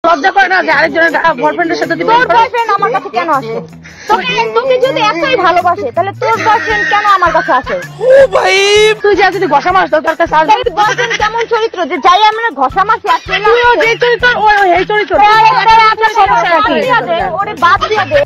লজ্জা করে না যে আরেকজনের বয়ফ্রেন্ডের সাথে তোর বয়ফ্রেন্ড আমার কাছে কেন আসে? তোকে যদি এতই ভালোবাসে তাহলে তোর বয়ফ্রেন্ড কেন আমার কাছে আসে? ও ভাই তুই যা যদি ঘষা মারছ তোর কাছে আসবে। বয়ফ্রেন্ড কেমন চরিত্র যে যাই আমরা ঘষা মারছি আর তুইও যে চরিত্র এই চরিত্র আপনার সমস্যা কি? ওরে বাদ দিয়ে দে।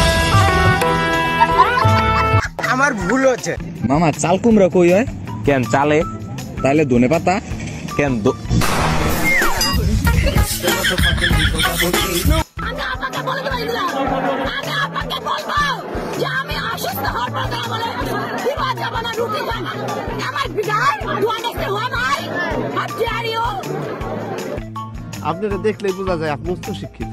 আমার ভুল হচ্ছে মামা। চাল কুমড়া কই হয়? কেন চালে? তাইলে ধনে পাতা কেন আপনারা দেখলেই বোঝা যায় আপনি উচ্চ শিক্ষিত।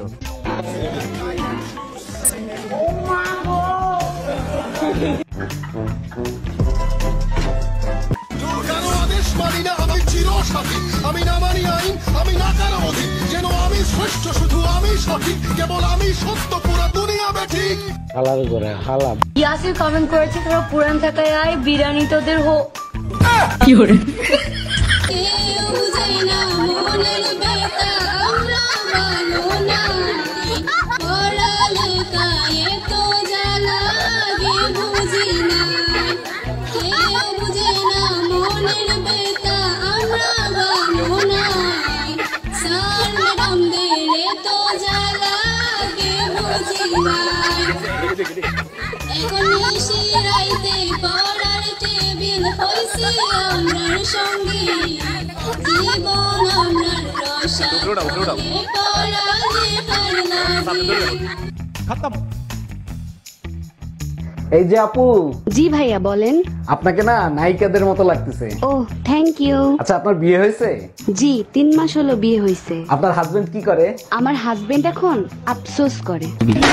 আমি না মানি আইন, আমি না কারো অধীন, যেন আমি শ্রেষ্ঠ, শুধু আমি সঠিক, কেবল আমি সত্য, পুরো দুনিয়া বেঠিক। হালাল করে হালাম। ইয়াসির কমেন্ট করেছে তোরা পুরান ঢাকায় আয়, বিরিয়ানি তোদের হো। কি করে এই যে আপু। জি ভাইয়া বলেন। আপনাকে না নায়িকাদের মতো লাগতেছে। ও থ্যাংক ইউ। আচ্ছা আপনার বিয়ে হয়েছে? জি 3 মাস হলো বিয়ে হয়েছে। আপনার হাজবেন্ড কি করে? আমার হাজবেন্ড এখন আফসোস করে।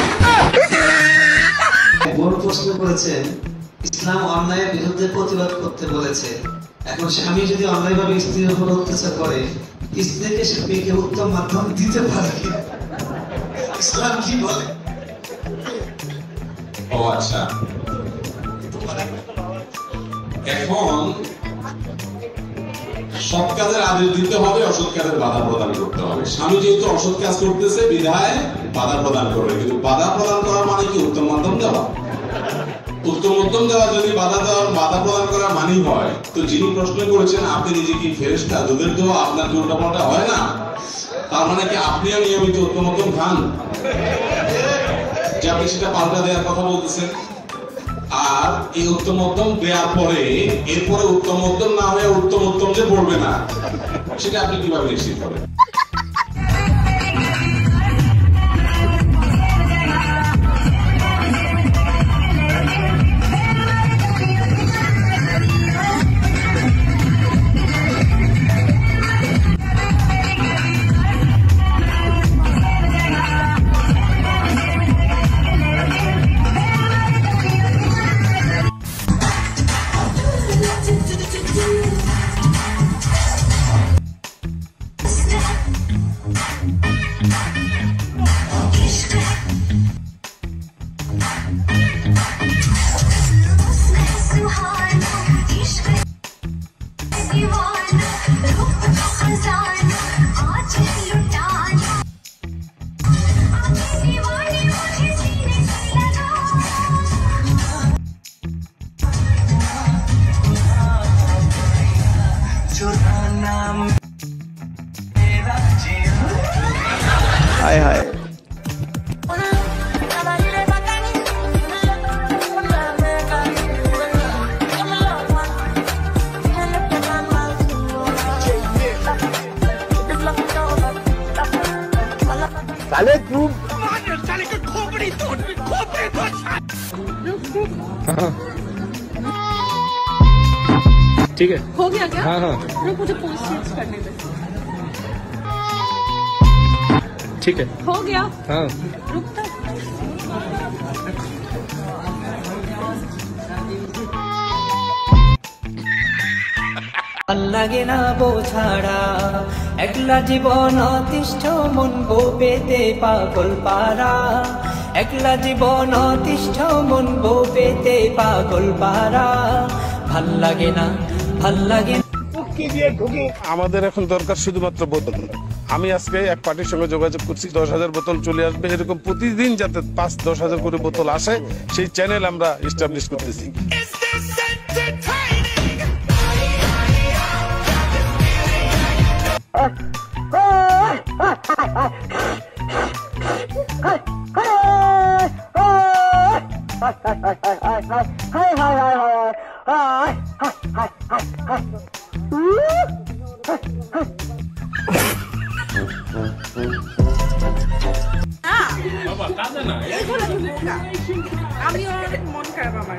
বড় প্রশ্ন করেছেন, ইসলাম অন্যায়ের বিরুদ্ধে প্রতিবাদ করতে বলেছে। এখন স্বামী যদি অন্যায়ভাবে স্ত্রীর উপর অত্যাচার করে, স্ত্রীকে সে পেকে উত্তম মাধ্যম দিতে পারে কি? ইসলাম কি বলে? ও আচ্ছা, এখন সৎ কাজের আদেশ দিতে হবে, অসৎ কাজের বাধা প্রদান করতে হবে। স্বামী যেহেতু অসৎ কাজ করতেছে বিধায় বাধা প্রদান করবে, কিন্তু বাধা প্রদান করা মানে কি উত্তম মাধ্যম দেওয়া? উত্তম মধ্যম দেওয়া যদি বাধা প্রদান করা মানি হয়, তো যিনি প্রশ্ন করেছেন আপনি নিজে কি ফেরেশতা? দুধের তো আপনার কি উল্টাপাল্টা হয় না? তার মানে কি আপনিও নিয়মিত উত্তম মধ্যম খান যে আপনি সেটা পাল্টা দেওয়ার কথা বলতেছেন? আর এই উত্তম মধ্যম দেওয়ার পরে এরপরে উত্তম মধ্যম না হয়ে উত্তম উত্তম যে পড়বে না, সেটা আপনি কিভাবে নিশ্চিত করেন? हाय हाय साले तू साले का खोपड़ी तोड़ ठीक है। हो गया क्या? हाँ हाँ रुक मुझे पोस्ट चेंज करने दे। ठीक है हो गया। हाँ रुक तो। লাগে না বোঝাড়া একলা জীবন অতিষ্ঠ মন বউ পেতে পাগল পারা একলা জীবন অতিষ্ঠ মন বউ পেতে পাগল পারা ভাল লাগে না ভাল লাগে। আমাদের এখন দরকার শুধুমাত্র বোতল। আমি আজকে এক পার্টির সঙ্গে যোগাযোগ করছি, 10,000 বোতল চলে আসবে, এরকম প্রতিদিন যাতে 5-10,000 করে বোতল আসে সেই চ্যানেল আমরা এস্টাবলিশ করতেছি। আমি অনেক মন খারাপ আমার।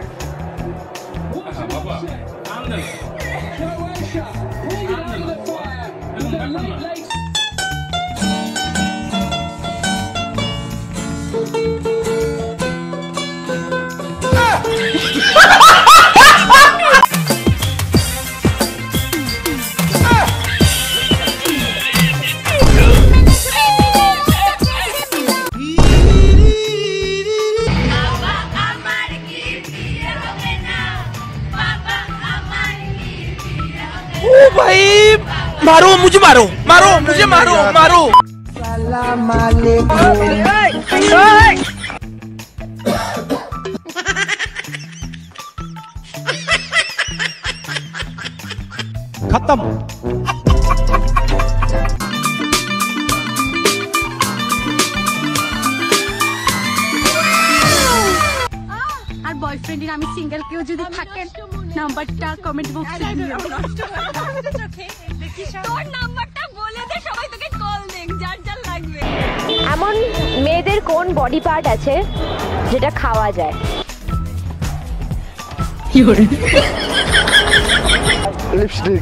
भाई मारो मुझे, मारो मारो मुझे, मारो मारो। सलाम खत्म। আর বয়ফ্রেন্ডের আমি সিঙ্গেল, কেউ যদি থাকেন নাম্বারটা কমেন্ট বক্সে দিও। তোর নাম্বারটা বলে দে, সবাই তোকে কল দেন, যার যার লাগবে। এমন মেয়েদের কোন বডি পার্ট আছে যেটা খাওয়া যায়? लिपस्टिक।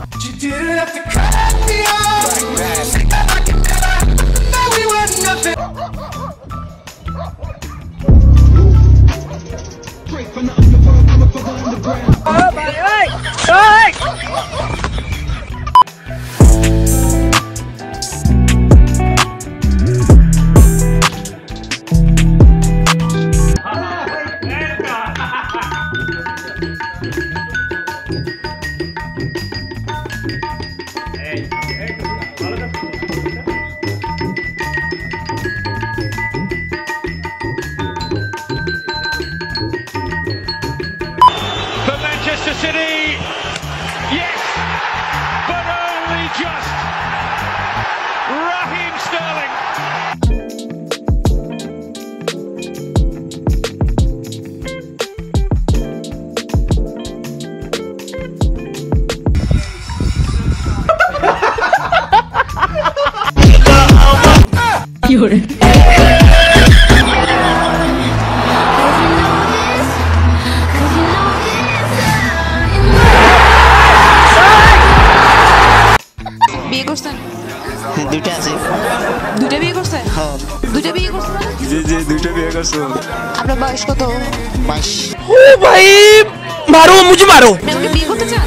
বিয়ে করছেন? দুইটা আছে। দুইটা বিয়ে করছেন? হ্যাঁ। দুইটা বিয়ে করছেন? জি জি দুইটা বিয়ে করছো। আপনার বয়স কত? 22। ओ भाई मारो मुझे, मारो। আপনি বিয়ে করতে চান?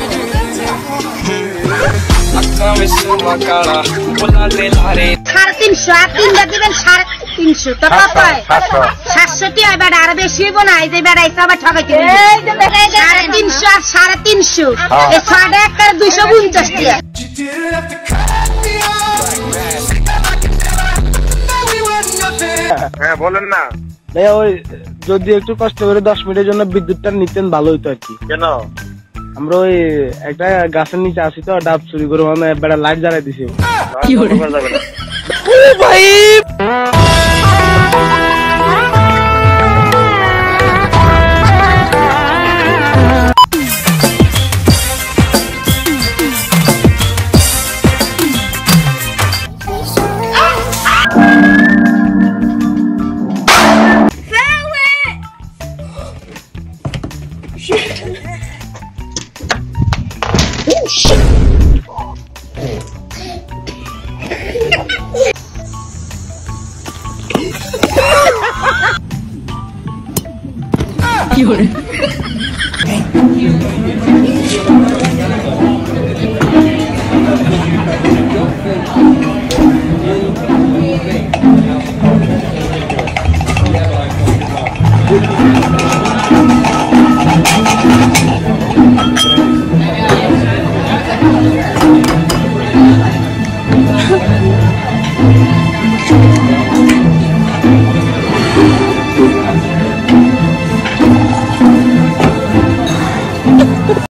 হ্যাঁ বলেন না। ওই যদি একটু কষ্ট করে 10 মিনিটের জন্য বিদ্যুৎটা নিতেন ভালো হইতো আর কি। কেন? আমরা ওই একটা গাছের নিচে আসি তো, ডাব চুরি করে মানে বেড়া লাইট জ্বালাই দিছি। ओ भाई কি